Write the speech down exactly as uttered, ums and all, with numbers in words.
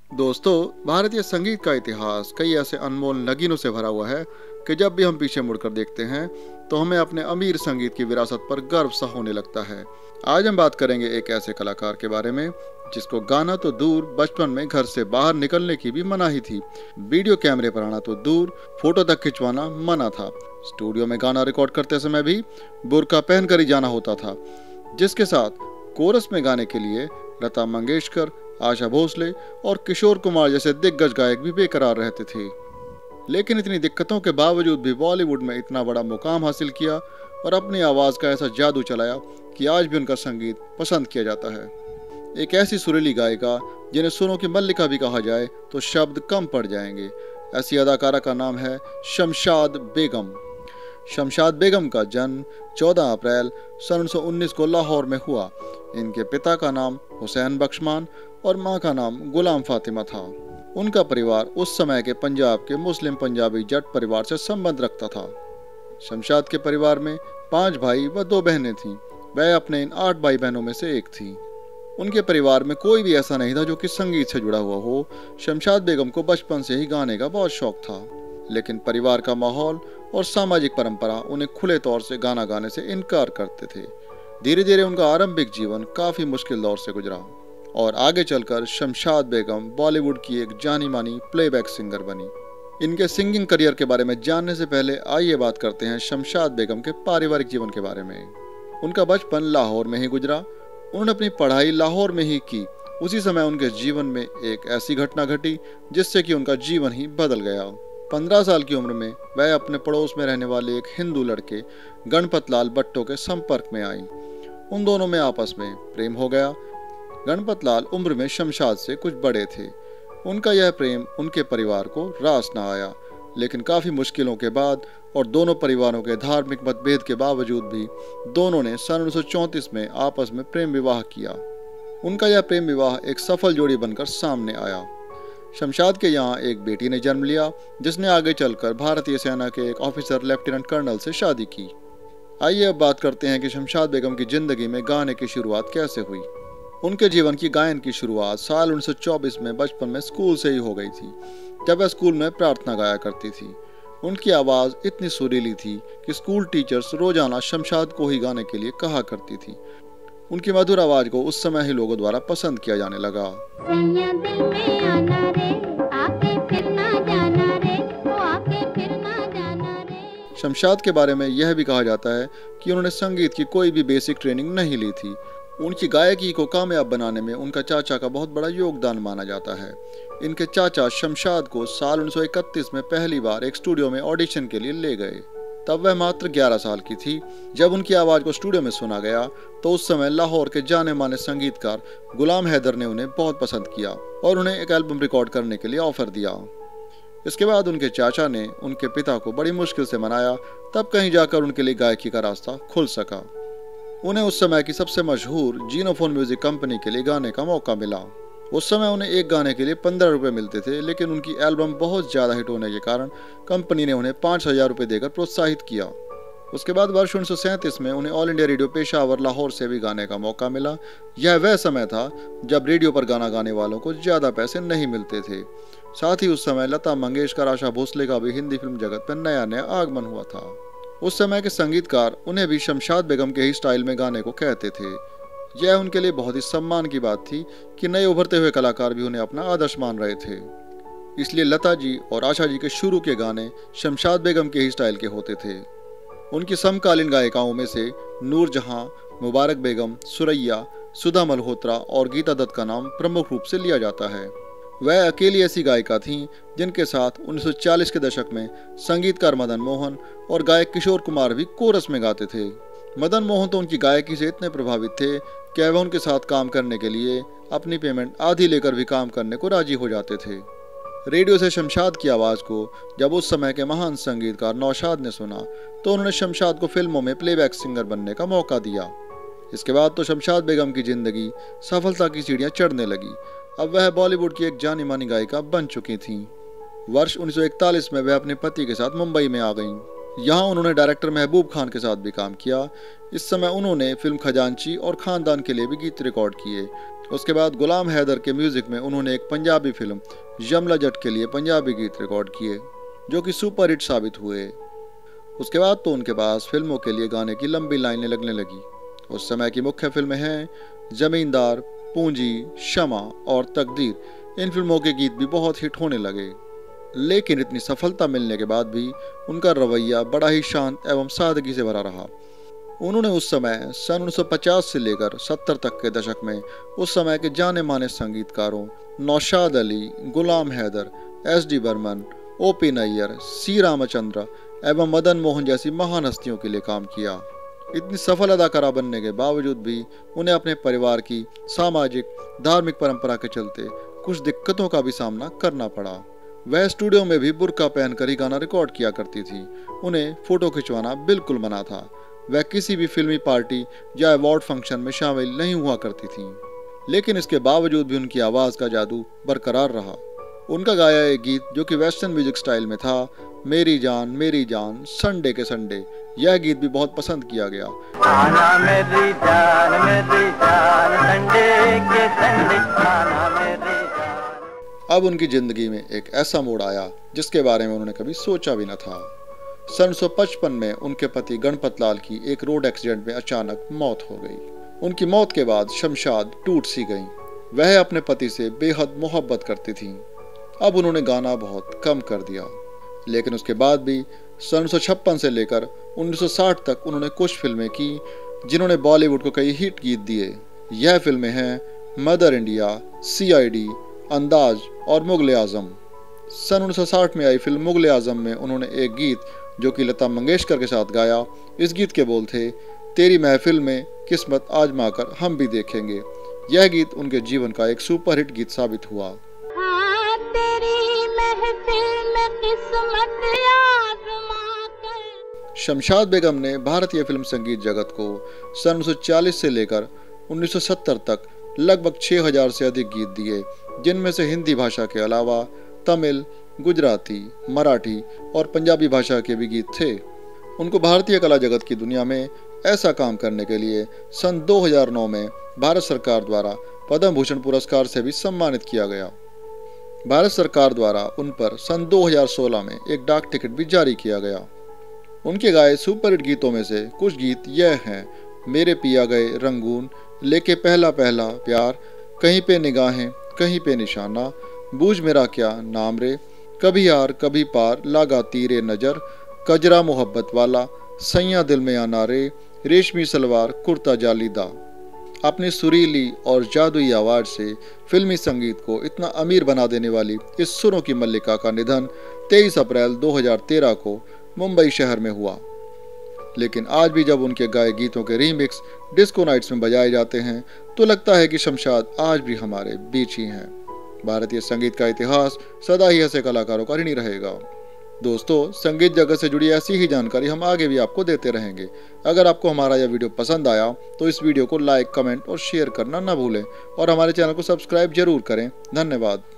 दोस्तों, भारतीय संगीत का इतिहास कई ऐसे अनमोल नगीनों से भरा हुआ है कि जब भी हम पीछे मुड़कर देखते हैं तो हमें अपने अमीर संगीत की विरासत पर गर्व सा होने लगता है। आज हम बात करेंगे एक ऐसे कलाकार के बारे में जिसको गाना तो दूर, बचपन में घर से बाहर निकलने की भी मनाही थी। वीडियो कैमरे पर आना तो दूर, फोटो तक खिंचवाना मना था। स्टूडियो में गाना रिकॉर्ड करते समय भी बुर्का पहनकर ही जाना होता था। जिसके साथ कोरस में गाने के लिए लता मंगेशकर, आशा भोसले और किशोर कुमार जैसे दिग्गज गायक भी बेकरार रहते थे। लेकिन इतनी दिक्कतों के बावजूद भी बॉलीवुड में इतना बड़ा मुकाम हासिल किया और अपनी आवाज का ऐसा जादू चलाया कि आज भी उनका संगीत पसंद किया जाता है। एक ऐसी सुरीली गायिका जिन्हें सुरों की मल्लिका भी कहा जाए तो शब्द कम पड़ जाएंगे, ऐसी अदाकारा का नाम है शमशाद बेगम। शमशाद बेगम का जन्म चौदह अप्रैल सन उन्नीस सौ उन्नीस को लाहौर में हुआ। इनके पिता का नाम हुसैन बख्शमान और मां का नाम गुलाम फातिमा था। उनका परिवार उस समय के पंजाब के मुस्लिम पंजाबी जट परिवार से संबंध रखता था। शमशाद के परिवार में पांच भाई व दो बहनें थीं। वह अपने इन आठ भाई बहनों में से एक थी। उनके परिवार में कोई भी ऐसा नहीं था जो कि संगीत से जुड़ा हुआ हो। शमशाद बेगम को बचपन से ही गाने का बहुत शौक था, लेकिन परिवार का माहौल और सामाजिक परंपरा उन्हें खुले तौर से गाना गाने से इनकार करते थे। धीरे धीरे उनका आरंभिक जीवन काफी मुश्किल दौर से गुजरा और आगे चलकर शमशाद बेगम बॉलीवुड की एक जानी मानी प्लेबैक सिंगर बनी। इनके सिंगिंग करियर के बारे में जानने से पहले आइए बात करते हैं शमशाद बेगम के पारिवारिक जीवन के बारे में। उनका बचपन लाहौर में ही गुजरा। उन्होंने अपनी पढ़ाई लाहौर में ही की। उसी समय उनके जीवन में एक ऐसी घटना घटी जिससे कि उनका जीवन ही बदल गया। पंद्रह साल की उम्र में वह अपने पड़ोस में रहने वाले एक हिंदू लड़के गणपत लाल बट्टो के संपर्क में आई। उन दोनों में आपस में प्रेम हो गया। गणपत लाल उम्र में शमशाद से कुछ बड़े थे। उनका यह प्रेम उनके परिवार को रास न आया, लेकिन काफी मुश्किलों के बाद और दोनों परिवारों के धार्मिक मतभेद के बावजूद भी दोनों ने सन उन्नीस सौ चौंतीस में आपस में प्रेम विवाह किया। उनका यह प्रेम विवाह एक सफल जोड़ी बनकर सामने आया। शमशाद के यहाँ एक बेटी ने जन्म लिया जिसने आगे चलकर भारतीय सेना के एक ऑफिसर लेफ्टिनेंट कर्नल से शादी की। आइए अब बात करते हैं कि शमशाद बेगम की जिंदगी में गाने की शुरुआत कैसे हुई। उनके जीवन की गायन की शुरुआत साल उन्नीस सौ चौबीस में बचपन में स्कूल से ही हो गई थी, जब वह स्कूल में प्रार्थना गाया करती थी। उनकी आवाज़ इतनी सुरीली थी कि स्कूल टीचर्स रोजाना शमशाद को ही गाने के लिए कहा करती थी। उनकी मधुर आवाज़ को उस समय ही लोगों द्वारा पसंद किया जाने लगा। शमशाद के बारे में यह भी कहा जाता है कि उन्होंने संगीत की कोई भी बेसिक ट्रेनिंग नहीं ली थी। उनकी गायकी को कामयाब बनाने में उनका चाचा का बहुत बड़ा योगदान माना जाता है। इनके चाचा शमशाद को साल उन्नीस सौ इकतीस में पहली बार एक स्टूडियो में ऑडिशन के लिए ले गए। तब वह मात्र ग्यारह साल की थी। जब उनकी आवाज़ को स्टूडियो में सुना गया तो उस समय लाहौर के जाने माने संगीतकार गुलाम हैदर ने उन्हें बहुत पसंद किया और उन्हें एक एल्बम रिकॉर्ड करने के लिए ऑफर दिया। इसके बाद उनके चाचा ने उनके पिता को बड़ी मुश्किल से मनाया, तब कहीं जाकर उनके लिए गायकी का रास्ता खुल सका। उन्हें उस समय की सबसे मशहूर जीनोफोन म्यूजिक कंपनी के लिए गाने का मौका मिला। उस समय उन्हें एक गाने के लिए पंद्रह रुपये मिलते थे, लेकिन उनकी एल्बम बहुत ज़्यादा हिट होने के कारण कंपनी ने उन्हें पाँच हजार रुपये देकर प्रोत्साहित किया। उसके बाद वर्ष उन्नीस सौ सैंतीस में उन्हें All India Radio Peshawar Lahore से भी गाने का मौका मिला। यह वह समय था जब रेडियो पर गाना गाने वालों को ज़्यादा पैसे नहीं मिलते थे। साथ ही उस समय लता मंगेशकर, आशा भोसले का भी हिंदी फिल्म जगत पर नया नया आगमन हुआ था। उस समय के संगीतकार उन्हें भी शमशाद बेगम के ही स्टाइल में गाने को कहते थे। यह उनके लिए बहुत ही सम्मान की बात थी कि नए उभरते हुए कलाकार भी उन्हें अपना आदर्श मान रहे थे। इसलिए लता जी और आशा जी के शुरू के गाने शमशाद बेगम के ही स्टाइल के होते थे। उनकी समकालीन गायिकाओं में से नूरजहां, मुबारक बेगम, सुरैया, सुधा मल्होत्रा और गीता दत्त का नाम प्रमुख रूप से लिया जाता है। वह अकेली ऐसी गायिका थीं जिनके साथ उन्नीस सौ चालीस के दशक में संगीतकार मदन मोहन और गायक किशोर कुमार भी कोरस में गाते थे। मदन मोहन तो उनकी गायकी से इतने प्रभावित थे कि वह उनके साथ काम करने के लिए अपनी पेमेंट आधी लेकर भी काम करने को राजी हो जाते थे। रेडियो से शमशाद की आवाज़ को जब उस समय के महान संगीतकार नौशाद ने सुना तो उन्होंने शमशाद को फिल्मों में प्लेबैक सिंगर बनने का मौका दिया। इसके बाद तो शमशाद बेगम की जिंदगी सफलता की सीढ़ियाँ चढ़ने लगी। अब वह बॉलीवुड की एक जानी मानी गायिका बन चुकी थीं। वर्ष उन्नीस सौ इकतालीस में वह अपने पति के साथ मुंबई में आ गईं। यहाँ उन्होंने डायरेक्टर महबूब खान के साथ भी काम किया। इस समय उन्होंने फिल्म खजांची और खानदान के लिए भी गीत रिकॉर्ड किए। उसके बाद गुलाम हैदर के म्यूजिक में उन्होंने एक पंजाबी फिल्म यमला जट के लिए पंजाबी गीत रिकॉर्ड किए, जो कि सुपर हिट साबित हुए। उसके बाद तो उनके पास फिल्मों के लिए गाने की लंबी लाइनें लगने लगी। उस समय की मुख्य फिल्में हैं जमींदार, पूंजी, शमा और तकदीर। इन फिल्मों के गीत भी बहुत हिट होने लगे, लेकिन इतनी सफलता मिलने के बाद भी उनका रवैया बड़ा ही शांत एवं सादगी से भरा रहा। उन्होंने उस समय सन उन्नीस सौ पचास से लेकर सत्तर तक के दशक में उस समय के जाने माने संगीतकारों Naushad Ali, Ghulam Haider, S D Burman, O P Nayyar, C Ramchandra एवं मदन मोहन जैसी महान हस्तियों के लिए काम किया। इतनी सफल अदाकारा बनने के बावजूद भी उन्हें अपने परिवार की सामाजिक धार्मिक परंपरा के चलते कुछ दिक्कतों का भी सामना करना पड़ा। वह स्टूडियो में भी बुर्का पहनकर ही गाना रिकॉर्ड किया करती थी। उन्हें फोटो खिंचवाना बिल्कुल मना था। वह किसी भी फिल्मी पार्टी या अवार्ड फंक्शन में शामिल नहीं हुआ करती थी, लेकिन इसके बावजूद भी उनकी आवाज का जादू बरकरार रहा। उनका गाया एक गीत जो कि वेस्टर्न म्यूजिक स्टाइल में था, मेरी जान मेरी जान संडे के संडे, यह गीत भी बहुत पसंद किया गया। आना मेरी जान मेरी जान संडे के संडे, आना मेरी जान। अब उनकी जिंदगी में एक ऐसा मोड़ आया जिसके बारे में उन्होंने कभी सोचा भी न था। सन उन्नीस सौ पचपन में उनके पति गणपत लाल की एक रोड एक्सीडेंट में अचानक मौत हो गई। उनकी मौत के बाद शमशाद टूट सी गई। वह अपने पति से बेहद मोहब्बत करती थीं। अब उन्होंने गाना बहुत कम कर दिया, लेकिन उसके बाद भी सन उन्नीस सौ छप्पन से लेकर उन्नीस सौ साठ तक उन्होंने कुछ फिल्में की जिन्होंने बॉलीवुड को कई हिट गीत दिए। यह फिल्में हैं Mother India, C I D, Andaz और मुगल आजम। सन उन्नीस सौ साठ में आई फिल्म मुगल आजम में उन्होंने एक गीत जो कि लता मंगेशकर के साथ गाया। इस गीत के बोल थे, तेरी महफिल में किस्मत आजमा कर हम भी देखेंगे। यह गीत उनके जीवन का एक सुपर हिट गीत साबित हुआ। हाँ, तेरी महफिल में किस्मत आजमा कर। शमशाद बेगम ने भारतीय फिल्म संगीत जगत को सन उन्नीस सौ चालीस से लेकर उन्नीस सौ सत्तर तक लगभग छह हज़ार से अधिक गीत दिए, जिनमें से हिंदी भाषा के अलावा तमिल, गुजराती, मराठी और पंजाबी भाषा के भी गीत थे। उनको भारतीय कला जगत की दुनिया में ऐसा काम करने के लिए सन दो हज़ार नौ में भारत सरकार द्वारा पद्म भूषण पुरस्कार से भी सम्मानित किया गया। भारत सरकार द्वारा उन पर सन दो हज़ार सोलह में एक डाक टिकट भी जारी किया गया। उनके गाए सुपरहिट गीतों में से कुछ गीत यह हैं, मेरे पिया गए रंगून, लेके पहला पहला प्यार, कहीं पे निगाहें कहीं पे निशाना, बूझ मेरा क्या नाम रे, कभी यार कभी पार, लागा तीरे नजर, कजरा मोहब्बत वाला, सैया दिल में आना रे, रेशमी सलवार कुर्ता जालीदा। अपनी सुरीली और जादुई आवाज से फिल्मी संगीत को इतना अमीर बना देने वाली इस सुरों की मल्लिका का निधन तेईस अप्रैल दो हज़ार तेरह को मुंबई शहर में हुआ। लेकिन आज भी जब उनके गाए गीतों के रीमिक्स डिस्को नाइट्स में बजाए जाते हैं तो लगता है कि शमशाद आज भी हमारे बीच ही हैं। भारतीय संगीत का इतिहास सदा ही ऐसे कलाकारों का ऋणी रहेगा। दोस्तों, संगीत जगत से जुड़ी ऐसी ही जानकारी हम आगे भी आपको देते रहेंगे। अगर आपको हमारा यह वीडियो पसंद आया तो इस वीडियो को लाइक, कमेंट और शेयर करना न भूलें और हमारे चैनल को सब्सक्राइब जरूर करें। धन्यवाद।